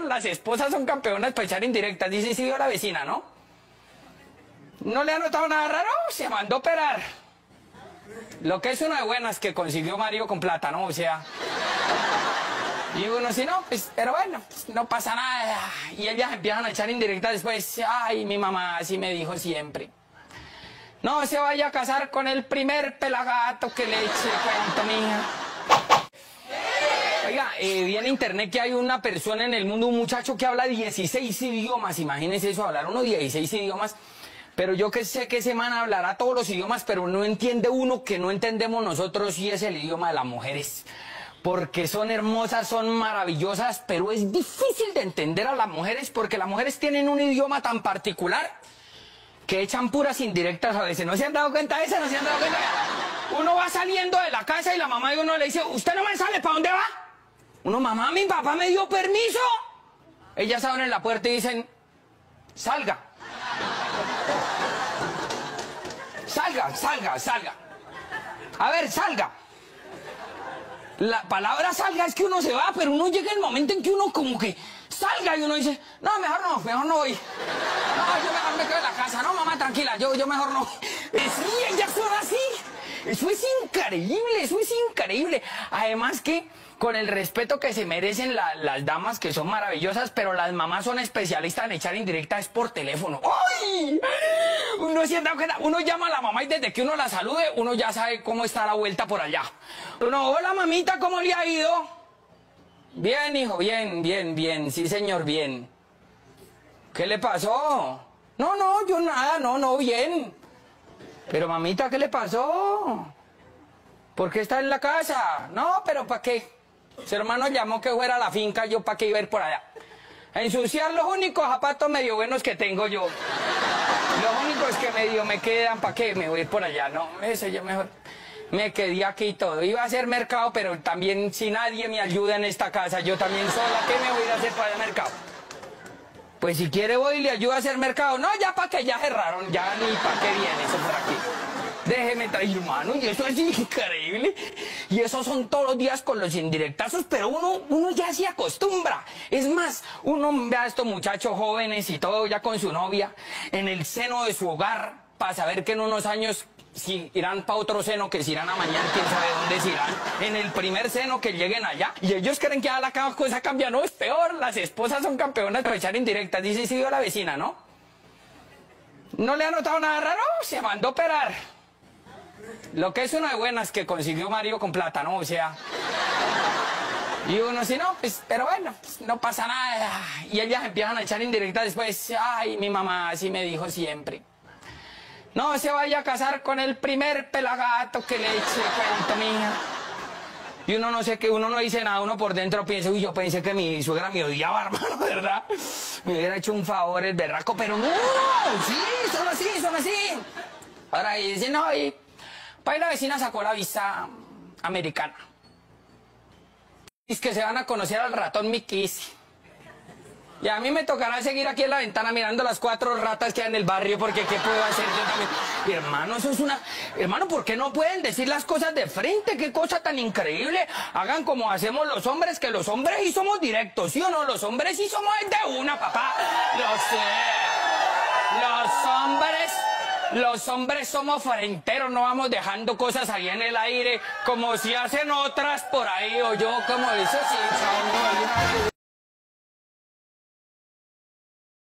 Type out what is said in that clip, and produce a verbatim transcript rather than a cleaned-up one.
las esposas son campeonas para echar indirectas. Dice, sí vio la vecina, ¿no? ¿No le ha notado nada raro? Se mandó a operar. Lo que es una de buenas que consiguió Mario con plata, ¿no? O sea... Y uno, si no, pues, pero bueno, pues, no pasa nada. Y ellas empiezan a echar indirectas después. Ay, mi mamá así me dijo siempre. No se vaya a casar con el primer pelagato que le eche cuento, mija. Oiga, eh, vi en internet que hay una persona en el mundo, un muchacho que habla dieciséis idiomas. Imagínense eso, hablar uno dieciséis idiomas. Pero yo que sé que ese man hablará todos los idiomas, pero no entiende uno que no entendemos nosotros y es el idioma de las mujeres. Porque son hermosas, son maravillosas, pero es difícil de entender a las mujeres porque las mujeres tienen un idioma tan particular que echan puras indirectas a veces. ¿No se han dado cuenta de eso? ¿No se han dado cuenta? Uno va saliendo de la casa y la mamá de uno le dice, ¿usted no me sale? ¿Para dónde va? Uno, mamá, mi papá me dio permiso. Ellas abren la puerta y dicen, salga. Salga, salga, salga. A ver, salga. La palabra salga es que uno se va, pero uno llega el momento en que uno como que salga y uno dice, no, mejor no, mejor no voy. No, yo mejor me quedo en la casa. No, mamá, tranquila, yo, yo mejor no. Sí, ellas son así. Eso es increíble, eso es increíble. Además que con el respeto que se merecen la, las damas, que son maravillosas, pero las mamás son especialistas en echar indirectas por teléfono. ¡Ay! Uno, sienta que uno llama a la mamá y desde que uno la salude, uno ya sabe cómo está la vuelta por allá. Uno, hola mamita, ¿cómo le ha ido? Bien, hijo, bien, bien, bien, sí señor, bien. ¿Qué le pasó? No, no, yo nada, no, no, bien. Pero mamita, ¿qué le pasó? ¿Por qué está en la casa? No, pero ¿para qué? Su hermano llamó que fuera a la finca, yo ¿para qué iba a ir por allá? A ensuciar los únicos zapatos medio buenos que tengo yo. Los únicos que medio me quedan, ¿para qué? Me voy a ir por allá. No, eso yo mejor me quedé aquí y todo. Iba a hacer mercado, pero también si nadie me ayuda en esta casa, yo también sola, ¿qué me voy a ir a hacer para el mercado? Pues si quiere voy y le ayudo a hacer mercado. No, ya para que ya cerraron, ya ni para qué viene eso por aquí. Déjeme traer, hermano, y eso es increíble. Y eso son todos los días con los indirectazos, pero uno, uno ya se acostumbra. Es más, uno ve a estos muchachos jóvenes y todo ya con su novia en el seno de su hogar para saber que en unos años si irán para otro seno, que si irán a mañana, quién sabe dónde se irán. En el primer seno que lleguen allá. Y ellos creen que ya la cosa cambia. No, es peor. Las esposas son campeonas de echar indirectas. Dice, sí vio la vecina, ¿no? ¿No le ha notado nada raro? Se mandó a operar. Lo que es una de buenas que consiguió Mario con plata, ¿no? O sea... Y uno, si no, pues, pero bueno, pues, no pasa nada. Y ellas empiezan a echar indirectas después. Ay, mi mamá así me dijo siempre. No se vaya a casar con el primer pelagato que le eche cuento, mija. Y uno no sé qué, uno no dice nada, uno por dentro piensa, uy, yo pensé que mi suegra me odiaba, hermano, ¿verdad? Me hubiera hecho un favor el berraco, pero no, sí, son así, son así. Ahora, y dicen, no, y... Para ahí la vecina sacó la visa americana. Es que se van a conocer al ratón Mickey. Y a mí me tocará seguir aquí en la ventana mirando las cuatro ratas que hay en el barrio, porque ¿qué puedo hacer yo también? Y hermano, eso es una... Hermano, ¿por qué no pueden decir las cosas de frente? ¡Qué cosa tan increíble! Hagan como hacemos los hombres, que los hombres sí somos directos, ¿sí o no? Los hombres sí somos de una, papá. Lo sé. Los hombres... Los hombres somos frenteros, no vamos dejando cosas ahí en el aire, como si hacen otras por ahí, o yo, como eso sí,